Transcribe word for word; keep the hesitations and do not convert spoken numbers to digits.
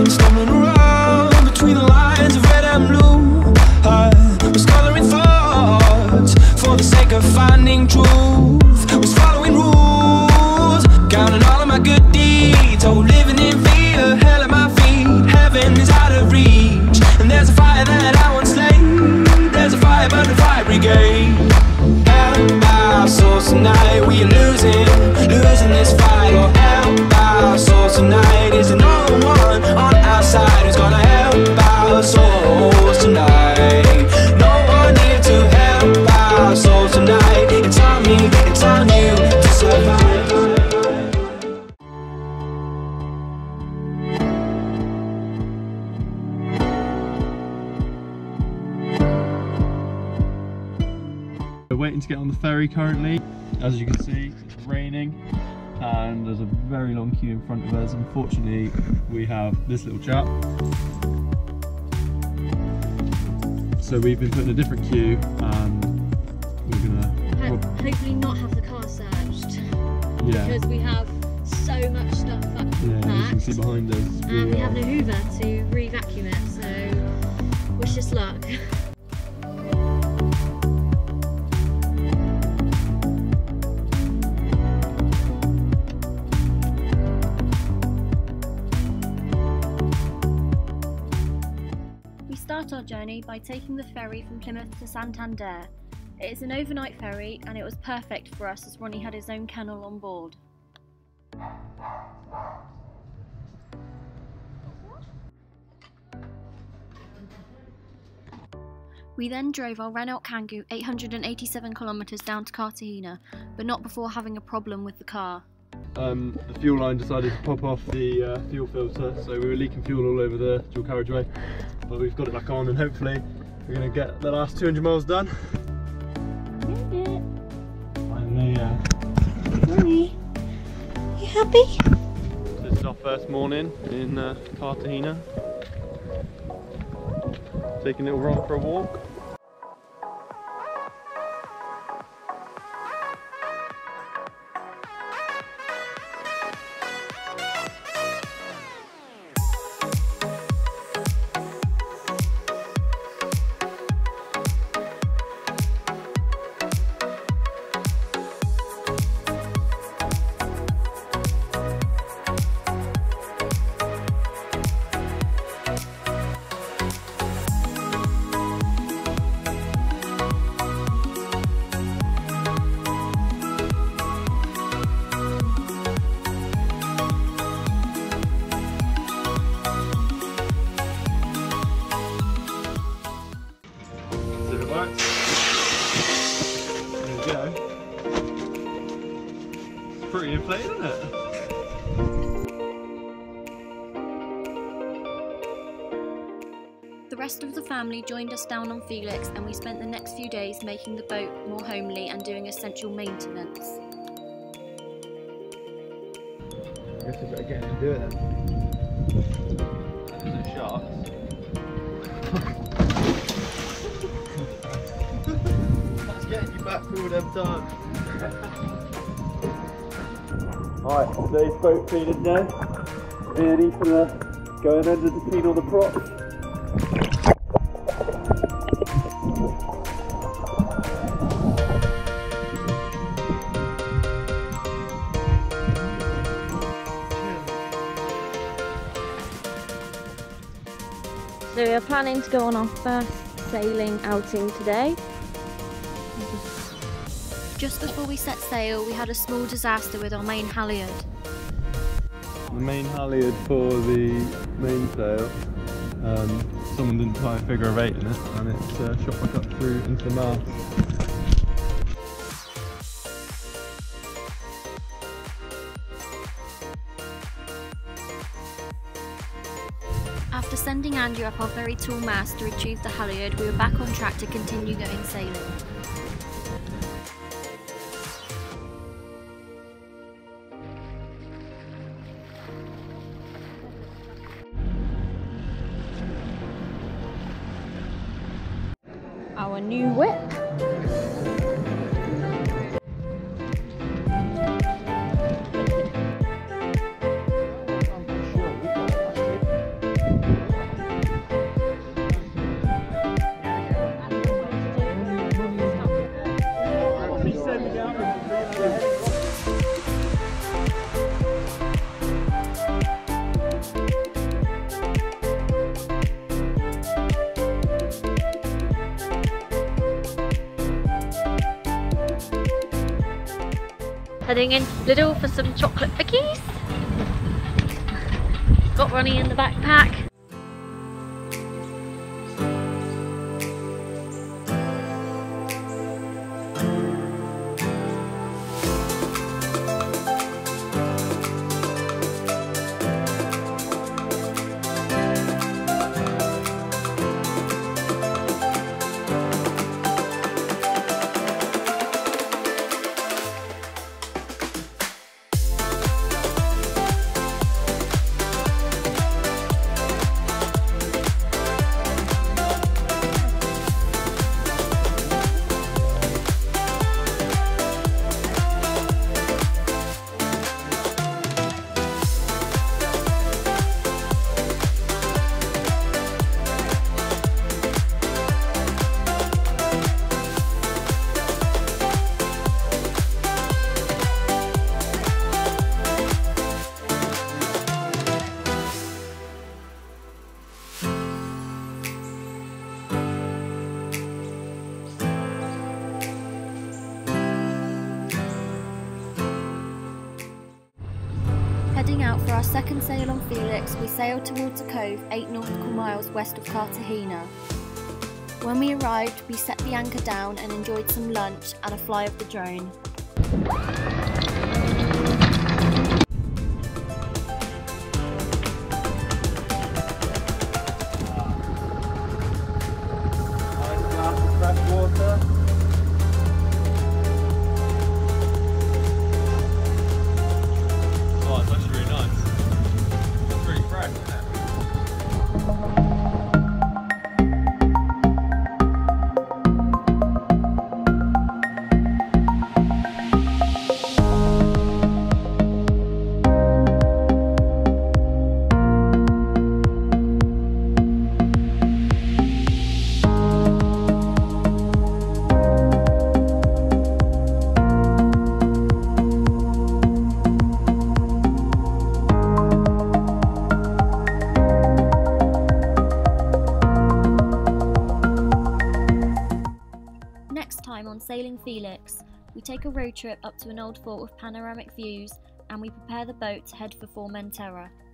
stumbling around between the lines of red and blue. I was coloring thoughts for the sake of finding truth. Was following rules, counting all of my good deeds. Oh, living in fear, hell at my feet. Heaven is out of reach, and there's a fire that I won't slay. There's a fire, but the fire brigade. Help our souls tonight, we are losing, losing this fight. Oh, help our souls tonight. Is there no one on our side who's gonna help our souls tonight? No one here to help our souls tonight. It's on me, it's on you to survive. We're waiting to get on the ferry currently. As you can see, it's raining and there's a very long queue in front of us. Unfortunately, we have this little chap. So we've been put in a different queue and we're gonna Ho hopefully not have the car searched. Yeah. Because we have so much stuff up Yeah, as you can see behind us. and we, we have no Hoover to re-vacuum it, so wish us luck. We start our journey by taking the ferry from Plymouth to Santander. It is an overnight ferry and it was perfect for us as Ronnie had his own kennel on board. We then drove our Renault Kangoo eight hundred eighty-seven kilometres down to Cartagena, but not before having a problem with the car. Um, the fuel line decided to pop off the uh, fuel filter, so we were leaking fuel all over the dual carriageway. But we've got it back on and hopefully we're going to get the last two hundred miles done. Yeah. Finally, yeah. Ronnie, you happy? This is our first morning in uh, Cartagena. Taking little Ron for a walk. There we go. It's pretty inflated, isn't it? The rest of the family joined us down on Felix and we spent the next few days making the boat more homely and doing essential maintenance. I guess we better get him to do it then. There's no sharks. That's getting you back for all them times. Alright, today's boat cleaning day. Really gonna go in under to clean all the props. So we are planning to go on our first sailing outing today. Just before we set sail, we had a small disaster with our main halyard. The main halyard for the mainsail, um, someone didn't tie a figure of eight in it and it uh, shot back up through into the mast. After sending Andrew up our very tall mast to retrieve the halyard, we were back on track to continue going sailing. Our new whip. Heading into Lidl for some chocolate cookies. Got Ronnie in the backpack. Heading out for our second sail on Felix, we sailed towards a cove eight nautical miles west of Cartagena. When we arrived, we set the anchor down and enjoyed some lunch and a fly of the drone. Nice glass of fresh water. Oh, it's actually really nice. It's really fresh, isn't it? Next time on Sailing Felix, we take a road trip up to an old fort with panoramic views and we prepare the boat to head for Formentera.